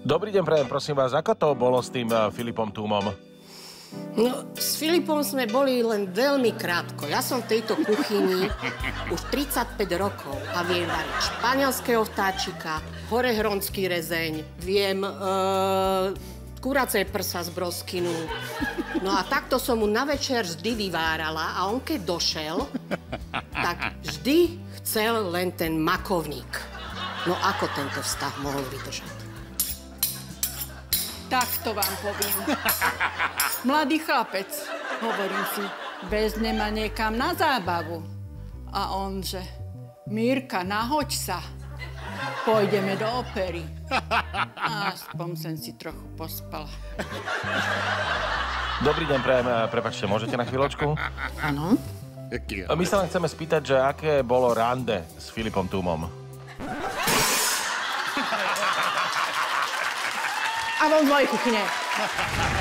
Dobrý deň, prajem, prosím vás, ako to bolo s tým Filipom Túmom? No, s Filipom sme boli len veľmi krátko. Ja som v tejto kuchyni už 35 rokov a viem variť španielského vtáčika, horehronský rezeň, viem kuracie prsa z broskinu. No a takto som mu na večer vždy vyvárala a on keď došel, tak vždy chcel len ten makovník. No ako tento vztah mohol vydržať? Tak to vám poviem. Mladý chlapec, hovorím si, vezme ma niekam na zábavu. A on, že Mírka, nahoď sa. Pôjdeme do opery. A aspoň som si trochu pospala. Dobrý deň, prajem, prepáčte, môžete na chvíľočku? Áno. My sa len chceme spýtať, že aké bolo rande s Filipom Túmom? A von z mojej kuchyne.